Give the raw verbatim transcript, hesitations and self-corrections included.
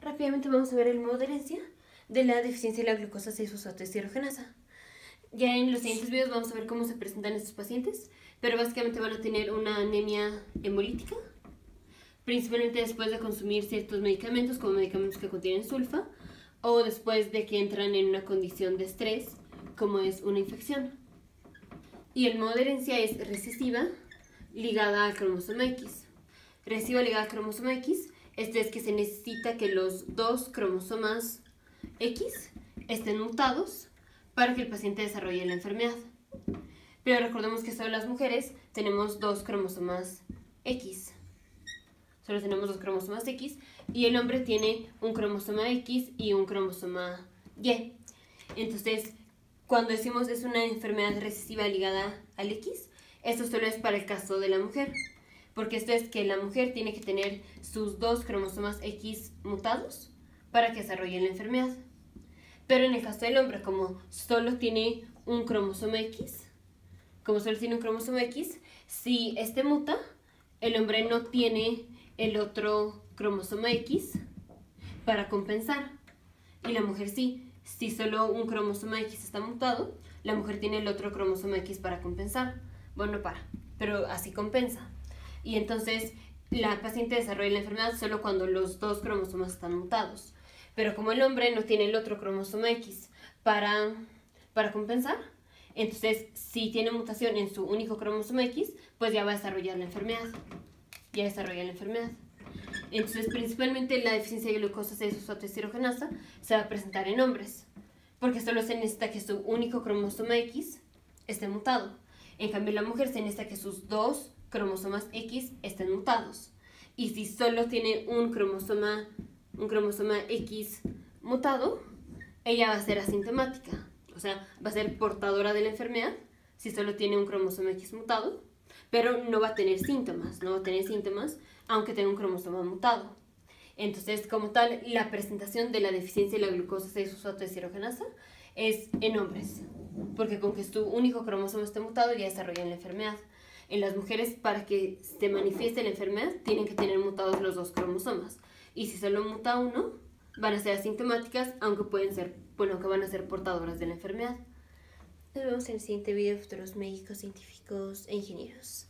Rápidamente vamos a ver el modo de herencia de la deficiencia de la glucosa seis fosfato deshidrogenasa. Ya en los siguientes videos vamos a ver cómo se presentan estos pacientes, pero básicamente van a tener una anemia hemolítica, principalmente después de consumir ciertos medicamentos, como medicamentos que contienen sulfa, o después de que entran en una condición de estrés, como es una infección. Y el modo de herencia es recesiva, ligada al cromosoma X. Recesiva ligada al cromosoma X, este es que se necesita que los dos cromosomas X estén mutados para que el paciente desarrolle la enfermedad. Pero recordemos que solo las mujeres tenemos dos cromosomas X. Solo tenemos dos cromosomas X y el hombre tiene un cromosoma X y un cromosoma Y. Entonces, cuando decimos es una enfermedad recesiva ligada al X, esto solo es para el caso de la mujer, porque esto es que la mujer tiene que tener sus dos cromosomas X mutados para que desarrolle la enfermedad. Pero en el caso del hombre, como solo tiene un cromosoma X, como solo tiene un cromosoma X, si este muta, el hombre no tiene el otro cromosoma X para compensar. Y la mujer sí. Si solo un cromosoma X está mutado, la mujer tiene el otro cromosoma X para compensar. Bueno, para, pero así compensa. Y entonces la paciente desarrolla la enfermedad solo cuando los dos cromosomas están mutados. Pero como el hombre no tiene el otro cromosoma X para, para compensar, entonces si tiene mutación en su único cromosoma X, pues ya va a desarrollar la enfermedad. Ya desarrolla la enfermedad. Entonces, principalmente la deficiencia de glucosa seis fosfato deshidrogenasa se va a presentar en hombres, porque solo se necesita que su único cromosoma X esté mutado. En cambio, la mujer se necesita que sus dos cromosomas X estén mutados. Y si solo tiene un cromosoma, un cromosoma X mutado, ella va a ser asintomática. O sea, va a ser portadora de la enfermedad si solo tiene un cromosoma X mutado, pero no va a tener síntomas, no va a tener síntomas aunque tenga un cromosoma mutado. Entonces, como tal, la presentación de la deficiencia de la glucosa seis fosfato deshidrogenasa es en hombres, porque con que su único cromosoma esté mutado ya desarrollan la enfermedad. En las mujeres, para que se manifieste la enfermedad, tienen que tener mutados los dos cromosomas. Y si solo muta uno, van a ser asintomáticas, aunque pueden ser, bueno, aunque van a ser portadoras de la enfermedad. Nos vemos en el siguiente video, futuros médicos, científicos e ingenieros.